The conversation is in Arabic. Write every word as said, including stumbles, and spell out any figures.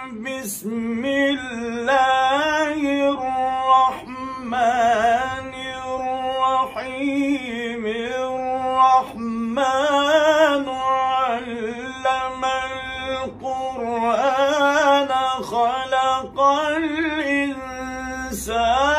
بسم الله الرحمن الرحيم الرحمن علم القرآن خلق الإنسان